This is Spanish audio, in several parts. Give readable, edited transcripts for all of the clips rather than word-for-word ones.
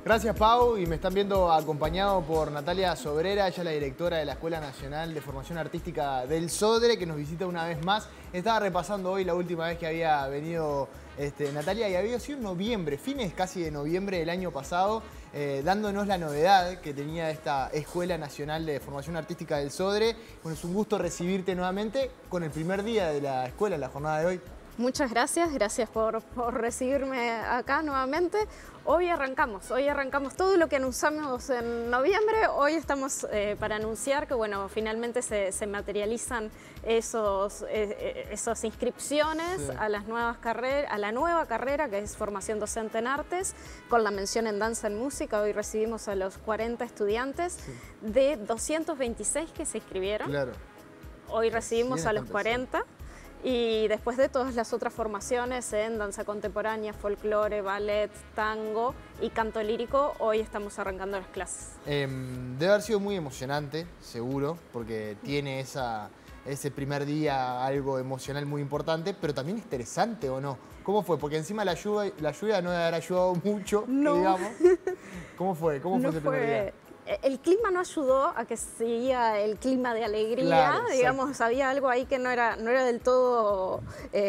Gracias, Pau, y me están viendo acompañado por Natalia Sobrera, ella es la directora de la Escuela Nacional de Formación Artística del Sodre, que nos visita una vez más. Estaba repasando hoy la última vez que había venido Natalia, y había sido en noviembre, fines casi de noviembre del año pasado, dándonos la novedad que tenía esta Escuela Nacional de Formación Artística del Sodre. Bueno, es un gusto recibirte nuevamente con el primer día de la escuela, en la jornada de hoy. Muchas gracias por recibirme acá nuevamente. Hoy arrancamos todo lo que anunciamos en noviembre. Hoy estamos para anunciar que bueno, finalmente se materializan esas inscripciones, sí, a la nueva carrera que es formación docente en artes, con la mención en danza en música. Hoy recibimos a los 40 estudiantes, sí, de 226 que se inscribieron. Claro. Hoy recibimos a los 40. Y después de todas las otras formaciones en danza contemporánea, folclore, ballet, tango y canto lírico, hoy estamos arrancando las clases. Debe haber sido muy emocionante, seguro, porque tiene ese primer día algo emocional muy importante, pero también estresante, ¿o no? ¿Cómo fue? Porque encima la lluvia no debe haber ayudado mucho, no, digamos. ¿Cómo fue? ¿Cómo fue ese primer día? El clima no ayudó a que seguía el clima de alegría, claro, digamos, había algo ahí que no era del todo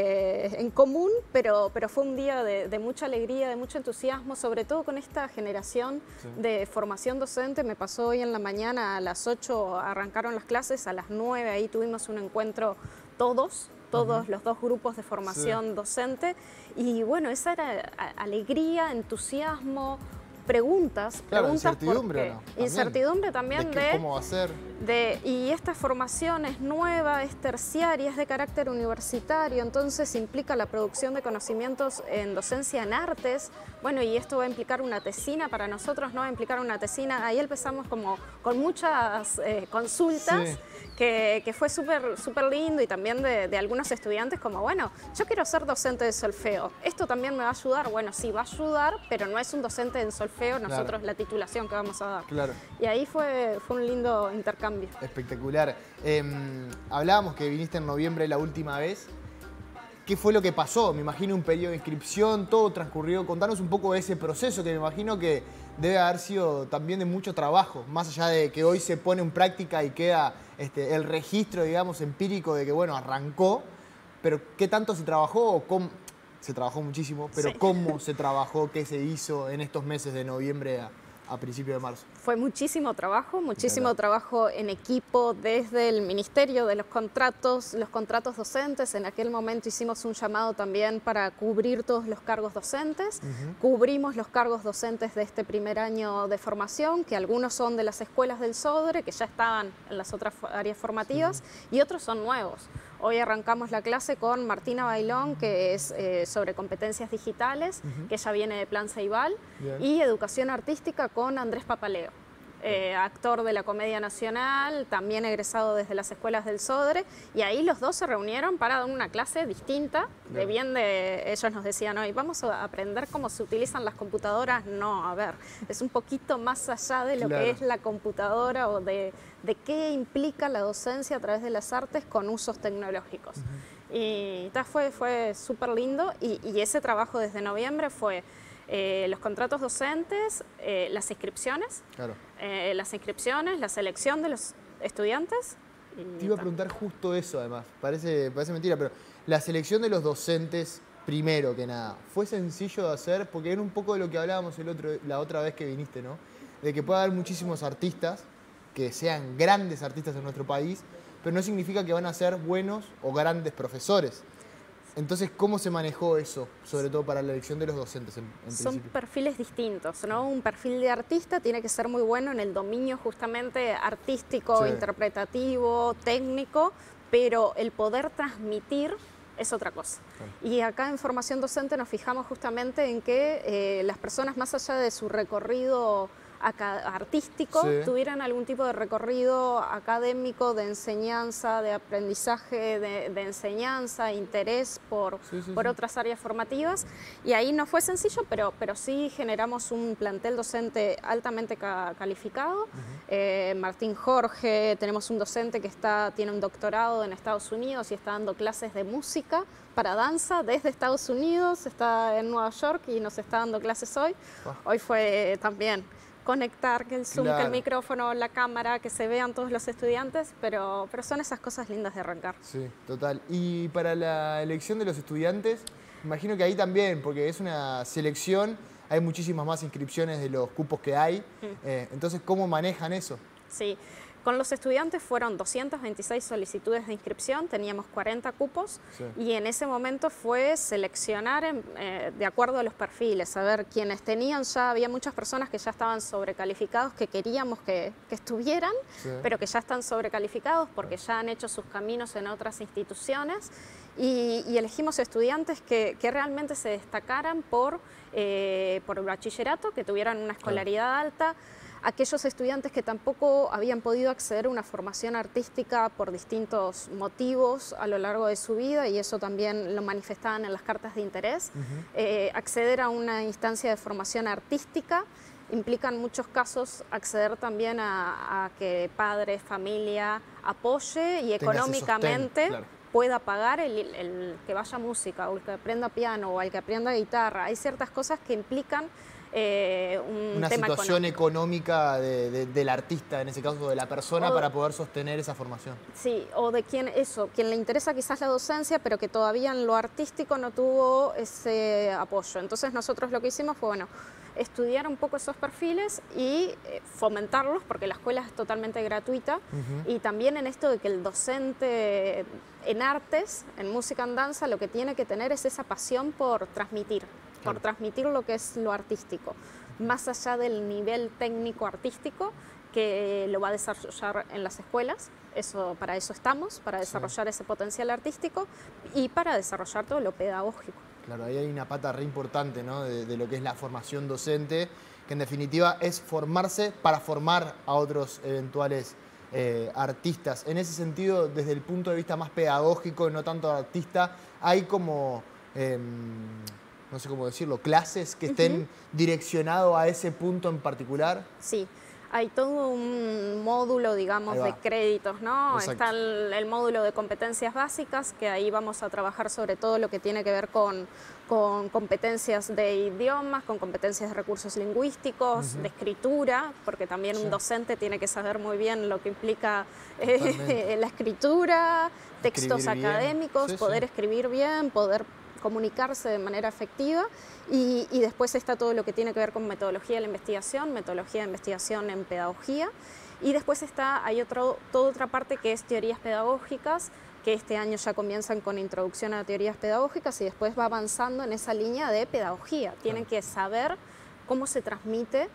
en común, pero fue un día de mucha alegría, de mucho entusiasmo, sobre todo con esta generación, sí, de formación docente. Me pasó hoy en la mañana, a las 8 arrancaron las clases, a las 9 ahí tuvimos un encuentro todos los dos grupos de formación, sí, docente, y bueno, esa era alegría, entusiasmo, preguntas, claro, incertidumbre, ¿no? Incertidumbre también de cómo va a ser. Y esta formación es nueva, es terciaria, es de carácter universitario, entonces implica la producción de conocimientos en docencia en artes. Bueno, y esto va a implicar una tesina para nosotros, no va a implicar una tesina. Ahí empezamos como con muchas consultas, sí, que fue súper lindo, y también de algunos estudiantes como, bueno, yo quiero ser docente de solfeo. ¿Esto también me va a ayudar? Bueno, sí, va a ayudar, pero no es un docente en solfeo, nosotros, claro, la titulación que vamos a dar. Claro. Y ahí fue un lindo intercambio. Espectacular. Hablábamos que viniste en noviembre la última vez. ¿Qué fue lo que pasó? Me imagino un periodo de inscripción, todo transcurrió. Contanos un poco de ese proceso, que me imagino que debe haber sido también de mucho trabajo, más allá de que hoy se pone en práctica y queda el registro, digamos, empírico de que, bueno, arrancó, pero ¿qué tanto se trabajó? O cómo? Se trabajó muchísimo, pero sí, ¿cómo se trabajó? ¿Qué se hizo en estos meses de noviembre a principios de marzo? Fue muchísimo trabajo en equipo desde el Ministerio de los contratos docentes. En aquel momento hicimos un llamado también para cubrir todos los cargos docentes. Cubrimos los cargos docentes de este primer año de formación, que algunos son de las escuelas del Sodre, que ya estaban en las otras áreas formativas, y otros son nuevos. Hoy arrancamos la clase con Martina Bailón, que es sobre competencias digitales, que ella viene de Plan Ceibal, y educación artística con Andrés Papaleo, actor de la Comedia Nacional, también egresado desde las escuelas del Sodre, y ahí los dos se reunieron para dar una clase distinta, ellos nos decían hoy, vamos a aprender cómo se utilizan las computadoras. No, a ver, es un poquito más allá de lo, claro, que es la computadora, o de qué implica la docencia a través de las artes con usos tecnológicos. Y fue súper lindo, y ese trabajo desde noviembre fue los contratos docentes, las inscripciones, claro, la selección de los estudiantes. Te iba a preguntar justo eso, además, parece mentira, pero la selección de los docentes, primero que nada, ¿fue sencillo de hacer? Porque era un poco de lo que hablábamos la otra vez que viniste, ¿no? De que puede haber muchísimos artistas que sean grandes artistas en nuestro país, pero no significa que van a ser buenos o grandes profesores. Entonces, ¿cómo se manejó eso, sobre todo para la elección de los docentes en principio? Son perfiles distintos, ¿no? Un perfil de artista tiene que ser muy bueno en el dominio justamente artístico, sí, interpretativo, técnico, pero el poder transmitir es otra cosa. Claro. Y acá en formación docente nos fijamos justamente en que las personas, más allá de su recorrido artístico, Sí. tuvieran algún tipo de recorrido académico, de enseñanza, de aprendizaje, de enseñanza, interés por otras áreas formativas. Y ahí no fue sencillo, pero sí generamos un plantel docente altamente calificado. Martín Jorge, tenemos un docente que tiene un doctorado en Estados Unidos y está dando clases de música para danza desde Estados Unidos, está en Nueva York y nos está dando clases hoy. Hoy fue también conectar, que el Zoom, que el micrófono, la cámara, que se vean todos los estudiantes, pero son esas cosas lindas de arrancar. Sí, total. Y para la elección de los estudiantes, imagino que ahí también, porque es una selección, hay muchísimas más inscripciones de los cupos que hay. Entonces, ¿cómo manejan eso? Sí. Con los estudiantes fueron 226 solicitudes de inscripción, teníamos 40 cupos y en ese momento fue seleccionar de acuerdo a los perfiles, a ver quienes tenían ya, había muchas personas que ya estaban sobrecalificados, que queríamos que estuvieran, pero que ya están sobrecalificados porque ya han hecho sus caminos en otras instituciones y elegimos estudiantes que realmente se destacaran por el bachillerato, que tuvieran una escolaridad alta, aquellos estudiantes que tampoco habían podido acceder a una formación artística por distintos motivos a lo largo de su vida, y eso también lo manifestaban en las cartas de interés. Acceder a una instancia de formación artística implica en muchos casos acceder también a que padre, familia apoye y económicamente pueda pagar el que vaya a música, o el que aprenda piano, o el que aprenda guitarra. Hay ciertas cosas que implican una tema situación económica del artista, en ese caso de la persona, para poder sostener esa formación. Sí, o de quien le interesa quizás la docencia, pero que todavía en lo artístico no tuvo ese apoyo. Entonces nosotros lo que hicimos fue, bueno, estudiar un poco esos perfiles y fomentarlos, porque la escuela es totalmente gratuita, y también en esto de que el docente en artes, en música, en danza, lo que tiene que tener es esa pasión por transmitir. Por transmitir lo que es lo artístico, más allá del nivel técnico artístico que lo va a desarrollar en las escuelas. Para eso estamos, para desarrollar ese potencial artístico y para desarrollar todo lo pedagógico. Claro, ahí hay una pata re importante, ¿no? de lo que es la formación docente, que en definitiva es formarse para formar a otros eventuales artistas. En ese sentido, desde el punto de vista más pedagógico, no tanto artista, hay como... no sé cómo decirlo, clases que estén direccionados a ese punto en particular. Sí, hay todo un módulo, digamos, de créditos, ¿no? Exacto. Está el módulo de competencias básicas, que ahí vamos a trabajar sobre todo lo que tiene que ver con competencias de idiomas, con competencias de recursos lingüísticos, de escritura, porque también un docente tiene que saber muy bien lo que implica la escritura, textos académicos, poder escribir bien, poder comunicarse de manera efectiva, y después está todo lo que tiene que ver con metodología de la investigación, metodología de investigación en pedagogía, y después hay toda otra parte que es teorías pedagógicas, que este año ya comienzan con introducción a teorías pedagógicas y después va avanzando en esa línea de pedagogía. Tienen que saber cómo se transmite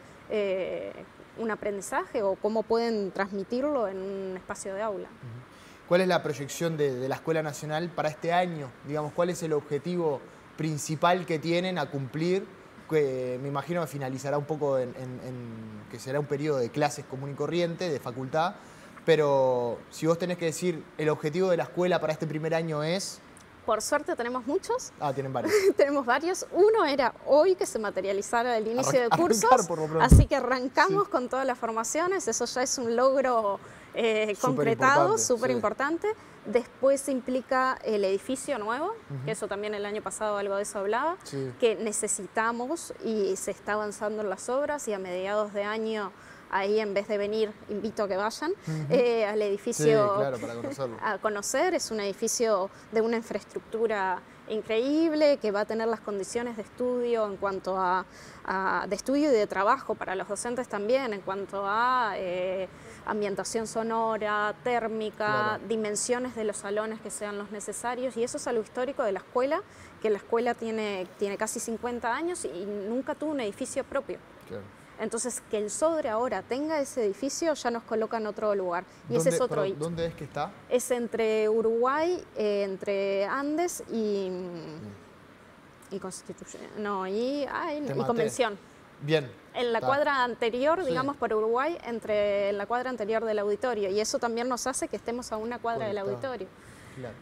un aprendizaje o cómo pueden transmitirlo en un espacio de aula. ¿Cuál es la proyección de la Escuela Nacional para este año? Digamos, ¿cuál es el objetivo principal que tienen a cumplir? Que me imagino que finalizará un poco que será un periodo de clases común y corriente, de facultad, pero si vos tenés que decir el objetivo de la escuela para este primer año es... Por suerte tenemos muchos. Tienen varios. Tenemos varios. Uno era hoy que se materializara el inicio de cursos, por lo pronto. así que arrancamos con todas las formaciones. Eso ya es un logro concretado, súper importante. Después implica el edificio nuevo, que eso también el año pasado algo de eso hablaba, que necesitamos y se está avanzando en las obras, y a mediados de año ahí, en vez de venir, invito a que vayan al edificio para conocerlo. a conocer. Es un edificio de una infraestructura increíble, que va a tener las condiciones de estudio en cuanto de estudio y de trabajo para los docentes también, en cuanto a ambientación sonora, térmica, dimensiones de los salones que sean los necesarios, y eso es algo histórico de la escuela, que la escuela tiene casi 50 años y nunca tuvo un edificio propio. Entonces, que el Sodre ahora tenga ese edificio ya nos coloca en otro lugar. Y ese es otro hito. ¿Dónde es que está? Es entre Uruguay, entre Andes y Constitución. No, y Convención. Bien. En la cuadra anterior, digamos, por Uruguay, en la cuadra anterior del auditorio. Y eso también nos hace que estemos a una cuadra del auditorio. Claro.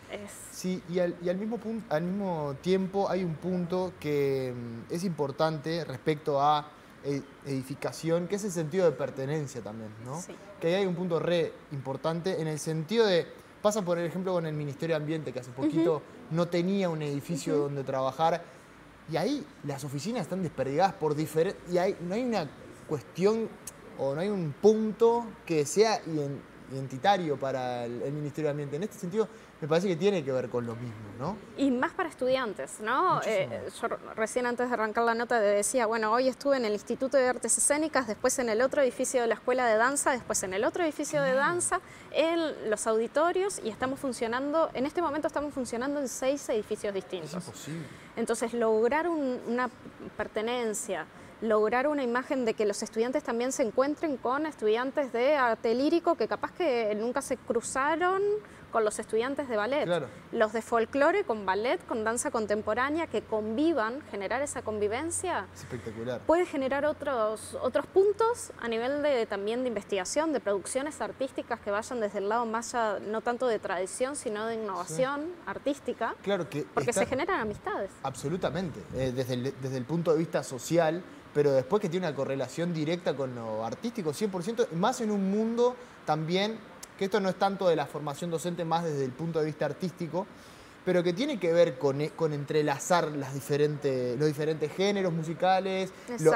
Sí, y al mismo tiempo hay un punto que es importante respecto a edificación, que es el sentido de pertenencia también, ¿no? Sí. Que ahí hay un punto re importante en el sentido de, pasa por ejemplo con el Ministerio de Ambiente, que hace poquito no tenía un edificio donde trabajar, y ahí las oficinas están desperdigadas por diferentes, y no hay una cuestión o no hay un punto que sea identitario para el Ministerio de Ambiente. En este sentido, me parece que tiene que ver con lo mismo, ¿no? Y más para estudiantes, ¿no? Yo recién antes de arrancar la nota te decía, bueno, hoy estuve en el Instituto de Artes Escénicas, después en el otro edificio de la Escuela de Danza, después en el otro edificio de danza, en los auditorios, y estamos funcionando, en este momento estamos funcionando en 6 edificios distintos. Es imposible. Entonces, lograr una pertenencia, lograr una imagen de que los estudiantes también se encuentren con estudiantes de arte lírico que capaz que nunca se cruzaron con los estudiantes de ballet. Claro. Los de folclore con ballet, con danza contemporánea, que convivan, generar esa convivencia. Es espectacular. Puede generar otros puntos a nivel también de investigación, de producciones artísticas que vayan desde el lado más allá, no tanto de tradición, sino de innovación artística. Claro que porque se generan amistades. Absolutamente, desde el punto de vista social, pero después que tiene una correlación directa con lo artístico, 100%, más en un mundo también, que esto no es tanto de la formación docente, más desde el punto de vista artístico, pero que tiene que ver con entrelazar los diferentes géneros musicales,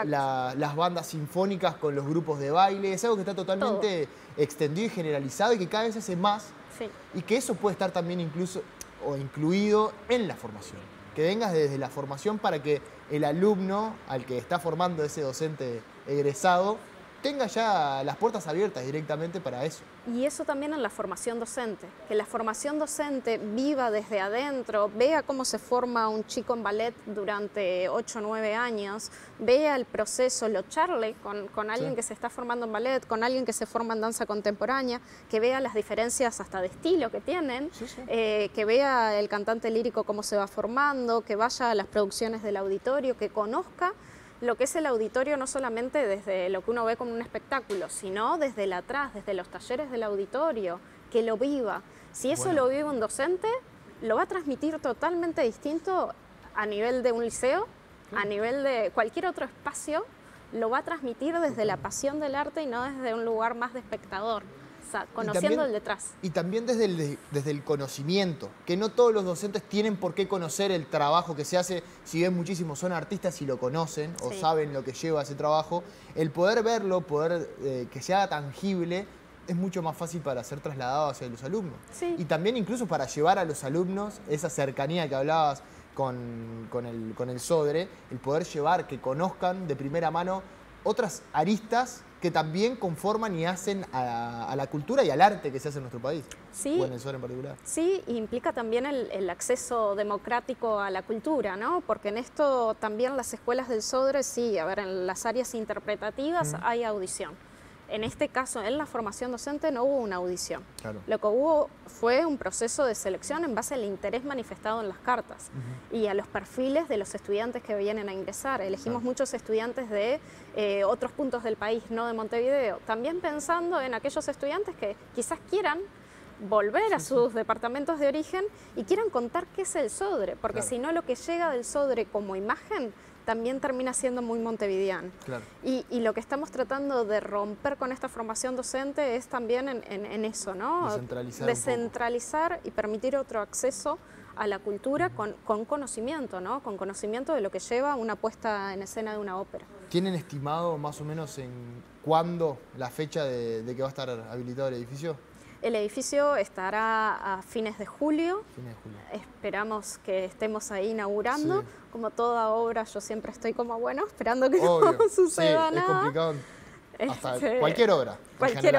las bandas sinfónicas con los grupos de baile. Es algo que está totalmente extendido y generalizado y que cada vez se hace más. Sí. Y que eso puede estar también incluso o incluido en la formación. Que vengas desde la formación para que el alumno al que está formando ese docente egresado tenga ya las puertas abiertas directamente para eso. Y eso también en la formación docente, que la formación docente viva desde adentro, vea cómo se forma un chico en ballet durante 8 o 9 años, vea el proceso, lo charle con alguien que se está formando en ballet, con alguien que se forma en danza contemporánea, que vea las diferencias hasta de estilo que tienen, que vea el cantante lírico cómo se va formando, que vaya a las producciones del auditorio, que conozca lo que es el auditorio no solamente desde lo que uno ve como un espectáculo, sino desde el atrás, desde los talleres del auditorio, que lo viva. Si eso lo vive un docente, lo va a transmitir totalmente distinto a nivel de un liceo, a nivel de cualquier otro espacio, lo va a transmitir desde la pasión del arte y no desde un lugar más de espectador. O sea, conociendo el detrás. Y también desde el conocimiento, que no todos los docentes tienen por qué conocer el trabajo que se hace, si bien muchísimos son artistas y lo conocen o saben lo que lleva ese trabajo, el poder verlo, que sea tangible, es mucho más fácil para ser trasladado hacia los alumnos. Sí. Y también incluso para llevar a los alumnos esa cercanía que hablabas con el Sodre, el poder llevar, que conozcan de primera mano otras aristas que también conforman y hacen a la cultura y al arte que se hace en nuestro país. Sí, o en el Sodre en particular. Sí, implica también el acceso democrático a la cultura, ¿no? Porque en esto también las escuelas del Sodre, sí, a ver, en las áreas interpretativas hay audición. En este caso, en la formación docente no hubo una audición. Claro. Lo que hubo fue un proceso de selección en base al interés manifestado en las cartas y a los perfiles de los estudiantes que vienen a ingresar. Elegimos muchos estudiantes de otros puntos del país, no de Montevideo. También pensando en aquellos estudiantes que quizás quieran volver a sus departamentos de origen y quieran contar qué es el Sodre, porque si no, lo que llega del Sodre como imagen también termina siendo muy montevideano. Claro. Y lo que estamos tratando de romper con esta formación docente es también en eso, ¿no? Descentralizar y permitir otro acceso a la cultura con conocimiento, ¿no? Con conocimiento de lo que lleva una puesta en escena de una ópera. ¿Tienen estimado más o menos en cuándo la fecha de que va a estar habilitado el edificio? El edificio estará a fines de julio. Fines de julio. Esperamos que estemos ahí inaugurando. Sí. Como toda obra, yo siempre estoy como, bueno, esperando que Obvio. no suceda sí, nada. Es complicado. Hasta cualquier obra. Cualquier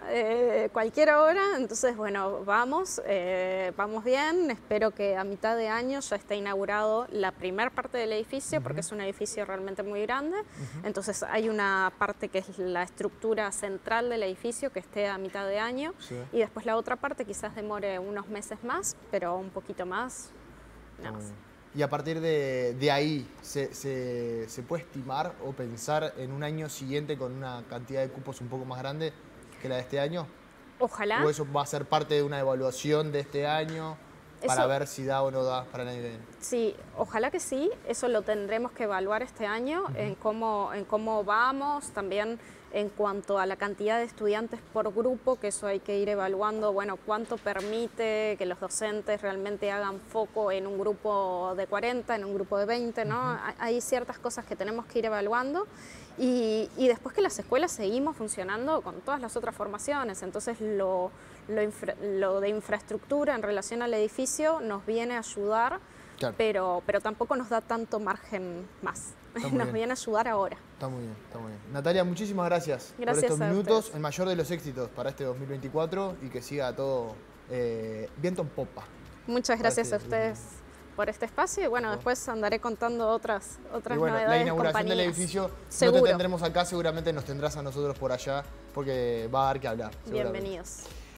obra. Entonces, bueno, vamos bien. Espero que a mitad de año ya esté inaugurado la primera parte del edificio, porque es un edificio realmente muy grande. Entonces, hay una parte que es la estructura central del edificio que esté a mitad de año. Y después la otra parte quizás demore unos meses más, pero un poquito más. Nada más. Y a partir de ahí, ¿se puede estimar o pensar en un año siguiente con una cantidad de cupos un poco más grande que la de este año? Ojalá. ¿O eso va a ser parte de una evaluación de este año para ver si da o no da para el año que viene? Sí, ojalá que sí. Eso lo tendremos que evaluar este año, en cómo vamos, también en cuanto a la cantidad de estudiantes por grupo, que eso hay que ir evaluando, bueno, cuánto permite que los docentes realmente hagan foco en un grupo de 40, en un grupo de 20, ¿no? Hay ciertas cosas que tenemos que ir evaluando y después que las escuelas seguimos funcionando con todas las otras formaciones, entonces lo de infraestructura en relación al edificio nos viene a ayudar, Claro. pero tampoco nos da tanto margen más. Nos viene a ayudar ahora. Está muy bien, está muy bien. Natalia, muchísimas gracias por estos minutos. El mayor de los éxitos para este 2024 y que siga todo viento en popa. Muchas gracias a ustedes por este espacio y bueno, después andaré contando otras y bueno, novedades. la inauguración compañías. del edificio Seguro. no te tendremos acá, seguramente nos tendrás a nosotros por allá porque va a dar que hablar. Bienvenidos.